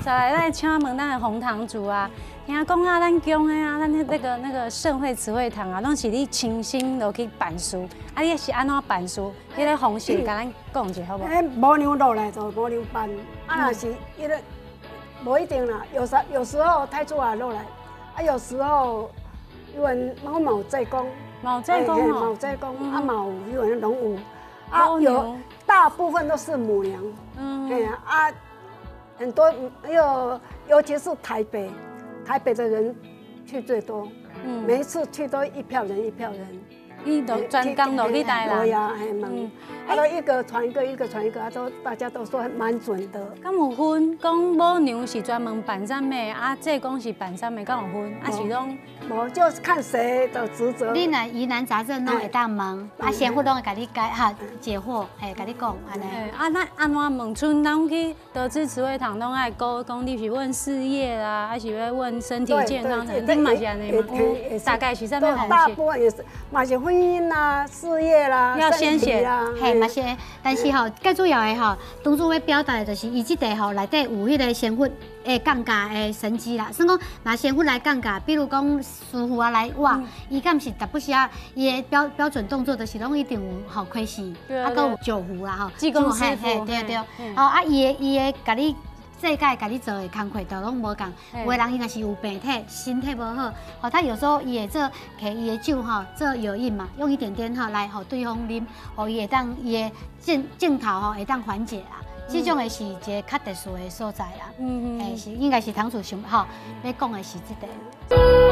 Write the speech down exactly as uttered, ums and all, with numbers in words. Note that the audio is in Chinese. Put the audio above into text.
再来来请问咱的红堂主啊，听讲啊，咱宫的啊，咱那个那个盛会词汇堂啊，拢是你亲身落去办事，啊，你是安怎办事？迄个方式，甲咱讲一下好无？ 哎，母娘落来就母娘办，啊，若是伊个无一定啦，有时有时候太祖也落来，啊，有时候因为我嘛有济公， 毛济公哦， 毛济公，啊嘛有因为拢有，啊有大部分都是母娘，嗯，哎呀啊，很多有尤其是台北，台北的人去最多，嗯，每一次去都一票人一票人。 伊都专工落去带啦。 对呀，还蛮，啊，都一个传一个，一个传一个，啊，都大家都说蛮准的。 敢有分讲母娘是专门办啥物，啊，济公是办啥物，敢有分？啊是拢？ 无，就是看谁的职责。 你若疑难杂症拢会当问，啊，先父拢会甲你解哈解惑，嘿，甲你讲安尼。 啊，咱安怎问春？咱去得知慈惠堂拢爱讲讲，你是问事业啦，还是要问身体健康？你嘛是安尼吗？大概是啥物方式？ 大部分也是，嘛是婚姻啦、事业啦、 要先写啦， 嘿，嘛是。但是吼，最主要的吼，当初要表达的就是伊即个吼内底有迄个先父的降价的神迹啦。算讲，拿先父来降价，比如讲师傅啊来画，伊敢是特不是啊？伊的标标准动作就是拢一定有吼开始，啊，搁有九湖啦吼， 济公师傅， 对对。哦啊，伊的伊的甲你。世界甲你做的工课都拢无共，有的人伊若是有病体，身体无好，吼，他有时候伊会做摕伊的酒吼做药引嘛，用一点点吼来互对方啉，互伊会当伊的症症头吼会当缓解啦。这种的是一个较特殊的所在啦，嗯嗯，是应该是堂主想吼要讲的是这个。